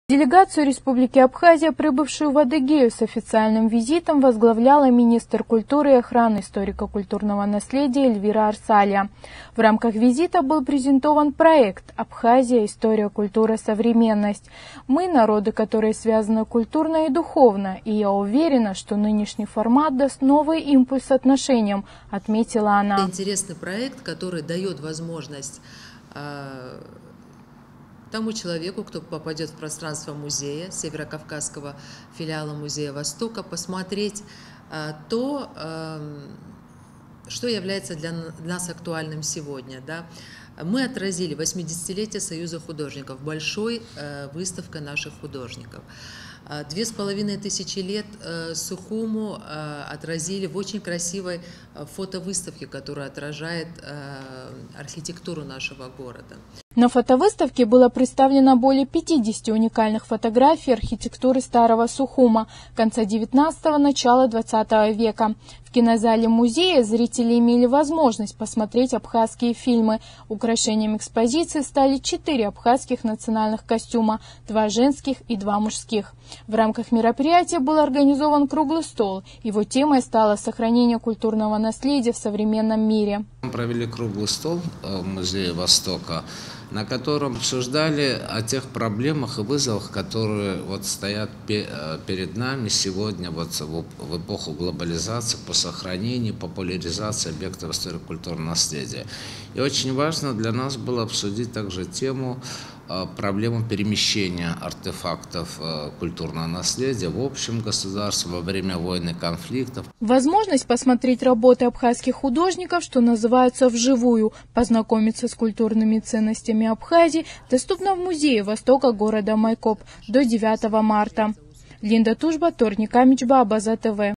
Делегацию Республики Абхазия, прибывшую в Адыгею с официальным визитом, возглавляла министр культуры и охраны историко-культурного наследия Эльвира Арсалия. В рамках визита был презентован проект «Абхазия. История, культура, современность». Мы – народы, которые связаны культурно и духовно, и я уверена, что нынешний формат даст новый импульс отношениям, отметила она. Интересный проект, который дает возможность тому человеку, кто попадет в пространство музея, Северокавказского филиала Музея Востока, посмотреть то, что является для нас актуальным сегодня. Да? Мы отразили 80-летие Союза художников, большой выставкой наших художников. 2500 лет Сухуму отразили в очень красивой фотовыставке, которая отражает архитектуру нашего города. На фотовыставке было представлено более 50 уникальных фотографий архитектуры Старого Сухума конца 19-го, начала 20 века. В кинозале музея зрители имели возможность посмотреть абхазские фильмы. Украшением экспозиции стали 4 абхазских национальных костюма, 2 женских и 2 мужских. В рамках мероприятия был организован круглый стол. Его темой стало сохранение культурного наследия в современном мире. Мы провели круглый стол в Музее Востока, на котором обсуждали о тех проблемах и вызовах, которые стоят перед нами сегодня в эпоху глобализации по сохранению, популяризации объектов историко-культурного наследия. И очень важно для нас было обсудить также тему проблему перемещения артефактов культурного наследия в общем государстве во время войн и конфликтов. Возможность посмотреть работы абхазских художников, что называется, вживую, познакомиться с культурными ценностями Абхазии, доступна в Музее Востока города Майкоп до 9 марта. Линда Тужба, Торник Амичба, Абаза ТВ.